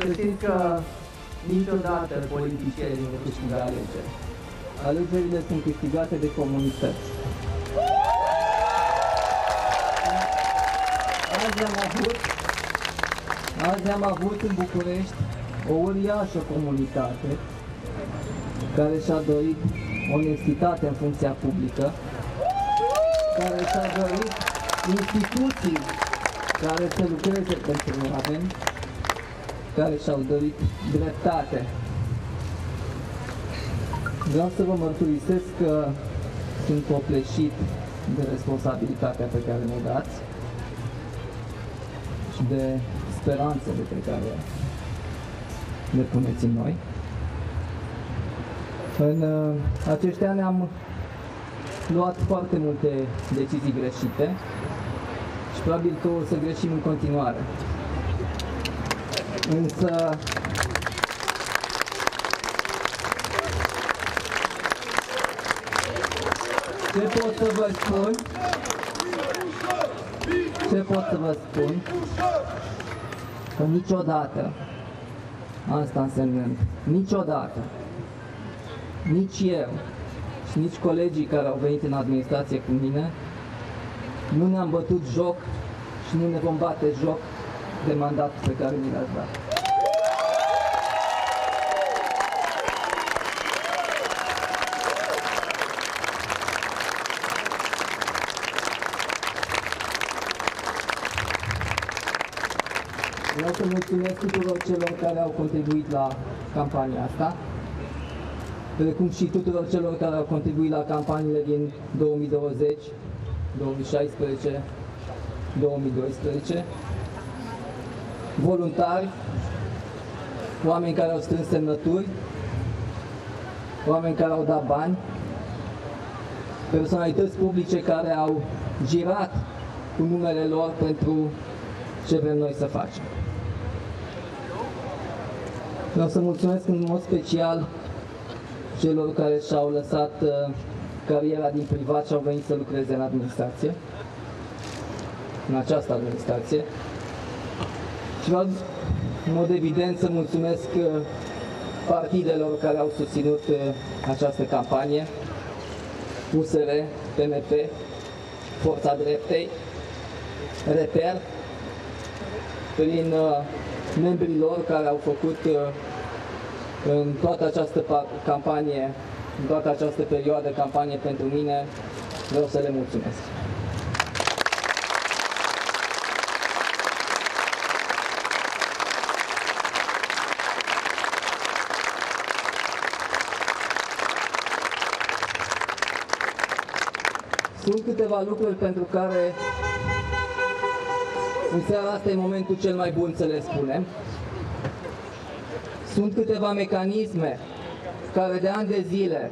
Să știți că niciodată politicienii nu câștigă alegeri. Alegerile sunt câștigate de comunități. Azi am avut în București o uriașă comunitate care și-a dorit onestitate în funcția publică, care și-a dorit instituții care să lucreze pentru oameni, care și-au dorit dreptate. Vreau să vă mărturisesc că sunt copleșit de responsabilitatea pe care ne dați și de speranțele pe care le puneți în noi. În acești ani am luat foarte multe decizii greșite și probabil că o să greșim în continuare. Însă ce pot să vă spun? Că niciodată, asta însemnând, niciodată, nici eu și nici colegii care au venit în administrație cu mine, nu ne-am bătut joc și nu ne vom bate joc de mandatul pe care mi l-ați dat. Vreau să mulțumesc tuturor celor care au contribuit la campania asta, precum și tuturor celor care au contribuit la campaniile din 2020, 2016, 2012, voluntari, oameni care au strâns semnături, oameni care au dat bani, personalități publice care au girat cu numele lor pentru ce vrem noi să facem. Vreau să mulțumesc în mod special celor care și-au lăsat cariera din privat și au venit să lucreze în administrație, în această administrație. Și vreau, în mod evident, să mulțumesc partidelor care au susținut această campanie, USR, PMP, Forța Dreptei, Reper, prin membrii lor care au făcut în toată această campanie, în toată această perioadă campanie pentru mine, vreau să le mulțumesc. Sunt câteva lucruri pentru care în seara asta e momentul cel mai bun să le spunem. Sunt câteva mecanisme care de ani de zile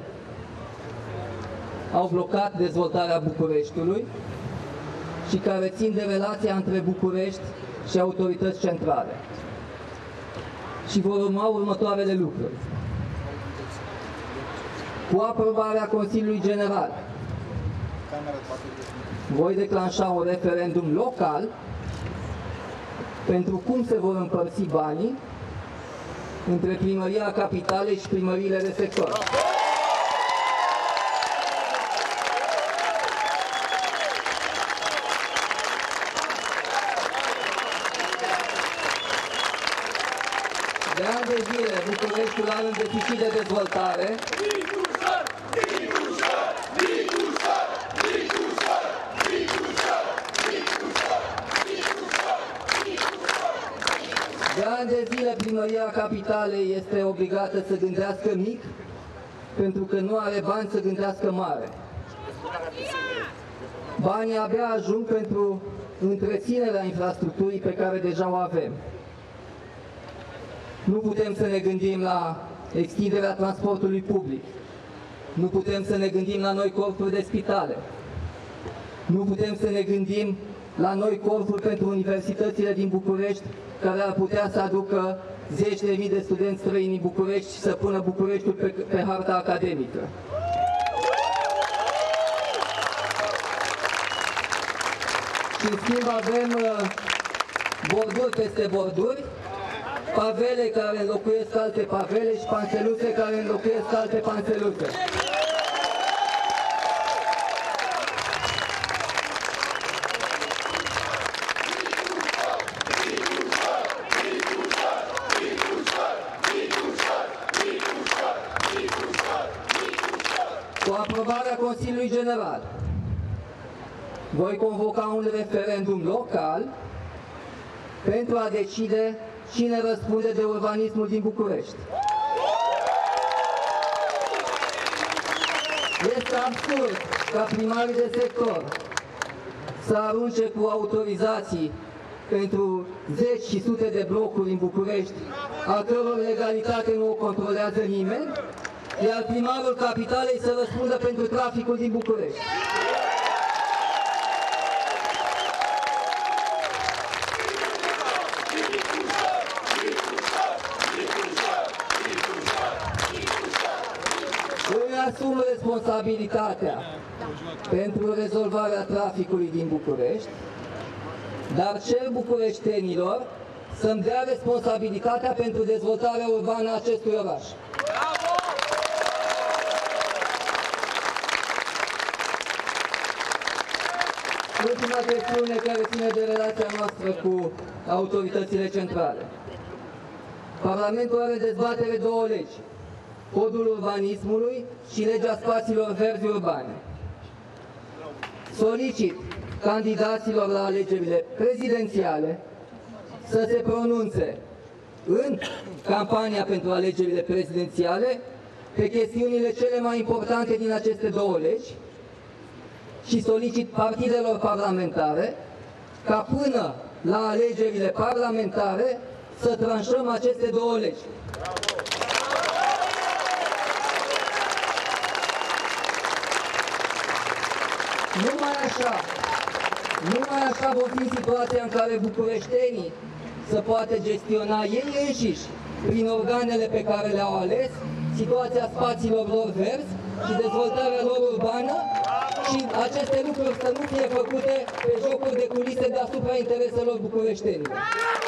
au blocat dezvoltarea Bucureștiului și care țin de relația între București și autorități centrale. Și vor urma următoarele lucruri. Cu aprobarea Consiliului General, voi declanșa un referendum local pentru cum se vor împărți banii între Primăria Capitalei și primăriile de sector. De ani de zile, Bucureștiul are un deficit de dezvoltare. De ani de zile, Primăria Capitalei este obligată să gândească mic, pentru că nu are bani să gândească mare. Banii abia ajung pentru întreținerea infrastructurii pe care deja o avem. Nu putem să ne gândim la extinderea transportului public. Nu putem să ne gândim la noi corpuri de spitale. Nu putem să ne gândim la noi corpuri pentru universitățile din București, care ar putea să aducă zeci de mii de studenți străini în București și să pună Bucureștiul pe harta academică. Și în schimb avem borduri peste borduri, pavele care înlocuiesc alte pavele și panseluțe care înlocuiesc alte panseluțe. Cu aprobarea Consiliului General, voi convoca un referendum local pentru a decide cine răspunde de urbanismul din București. Este absurd ca primarii de sector să arunce cu autorizații pentru zeci și sute de blocuri în București, a căror legalitate nu o controlează nimeni, iar primarul capitalei să răspundă pentru traficul din București. Îmi asum responsabilitatea pentru rezolvarea traficului din București, dar cer bucureștenilor să-mi dea responsabilitatea pentru dezvoltarea urbană a acestui oraș. Ultima chestiune care ține de relația noastră cu autoritățile centrale. Parlamentul are dezbatere două legi, Codul Urbanismului și Legea Spațiilor Verzi Urbane. Solicit candidaților la alegerile prezidențiale să se pronunțe în campania pentru alegerile prezidențiale pe chestiunile cele mai importante din aceste două legi și solicit partidelor parlamentare ca până la alegerile parlamentare să tranșăm aceste două legi. Numai așa vom fi în situația în care bucureștenii să poată gestiona ei înșiși, prin organele pe care le-au ales, situația spațiilor lor verzi și dezvoltarea lor urbană și aceste lucruri să nu fie făcute pe jocuri de culise deasupra intereselor bucureștenilor.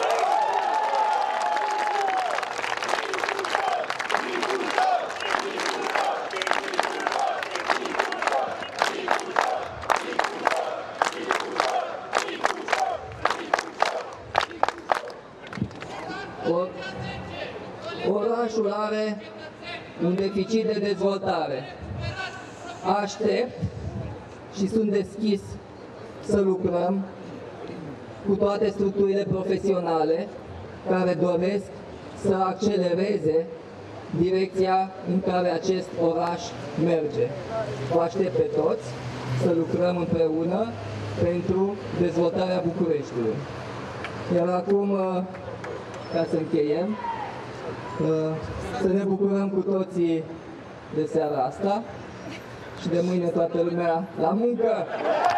Orașul are un deficit de dezvoltare. Aștept și sunt deschis să lucrăm cu toate structurile profesionale care doresc să accelereze direcția în care acest oraș merge. Vă aștept pe toți să lucrăm împreună pentru dezvoltarea Bucureștiului. Iar acum, ca să încheiem, să ne bucurăm cu toții de seara asta și de mâine toată lumea la muncă!